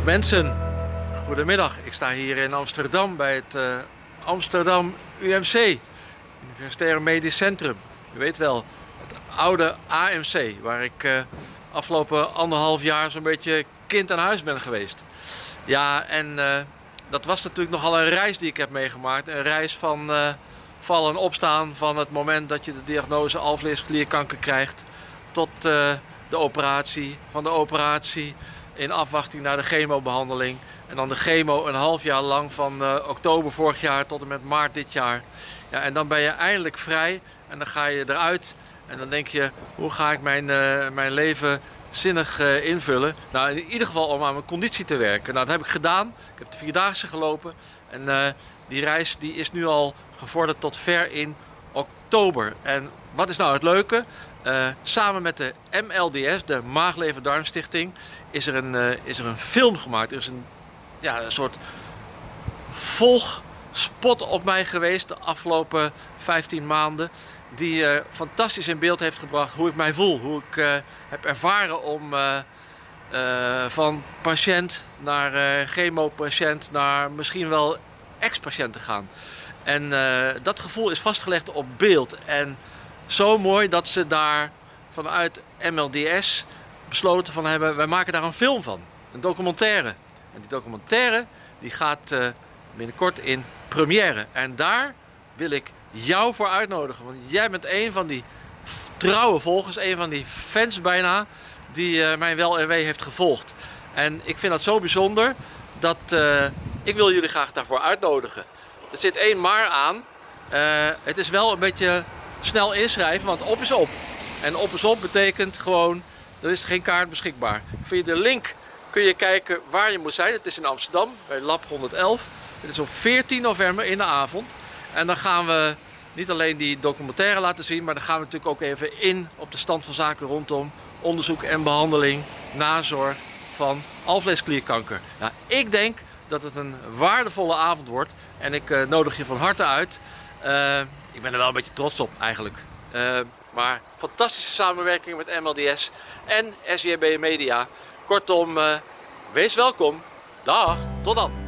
mensen, goedemiddag. Ik sta hier in Amsterdam bij het Amsterdam UMC, Universitair Medisch Centrum. U weet wel, het oude AMC, waar ik afgelopen 1,5 jaar zo'n beetje kind aan huis ben geweest. Ja, en dat was natuurlijk nogal een reis die ik heb meegemaakt. Een reis van vallen en opstaan van het moment dat je de diagnose alvleesklierkanker krijgt tot de operatie, van de operatie in afwachting naar de chemobehandeling. En dan de chemo een half jaar lang van oktober vorig jaar tot en met maart dit jaar. Ja, en dan ben je eindelijk vrij en dan ga je eruit en dan denk je, hoe ga ik mijn leven zinnig invullen? Nou, in ieder geval om aan mijn conditie te werken. Nou, dat heb ik gedaan. Ik heb de 4-daagse gelopen en die reis die is nu al gevorderd tot ver in oktober. En wat is nou het leuke? Samen met de MLDS, de Maag-Lever-Darmstichting, is er een film gemaakt. Er is een soort volgspot op mij geweest de afgelopen 15 maanden. Die fantastisch in beeld heeft gebracht hoe ik mij voel. Hoe ik heb ervaren om van patiënt naar chemopatiënt naar misschien wel ex-patiënt te gaan. En dat gevoel is vastgelegd op beeld. En zo mooi dat ze daar vanuit MLDS besloten van hebben, wij maken daar een film van. Een documentaire. En die documentaire die gaat binnenkort in première. En daar wil ik jou voor uitnodigen. Want jij bent een van die trouwe volgers, een van die fans bijna, die mijn wel en wee heeft gevolgd. En ik vind dat zo bijzonder dat ik wil jullie graag daarvoor uitnodigen. Er zit 1 maar aan. Het is wel een beetje snel inschrijven, want op is op. En op is op betekent gewoon, er is geen kaart beschikbaar. Via de link kun je kijken waar je moet zijn. Het is in Amsterdam, bij Lab 111. Het is op 14 november in de avond. En dan gaan we niet alleen die documentaire laten zien, maar dan gaan we natuurlijk ook even in op de stand van zaken rondom onderzoek en behandeling, nazorg van alvleesklierkanker. Nou, ik denk dat het een waardevolle avond wordt en ik nodig je van harte uit. Ik ben er wel een beetje trots op eigenlijk. Maar fantastische samenwerking met MLDS en SJB Media. Kortom, wees welkom. Dag, tot dan.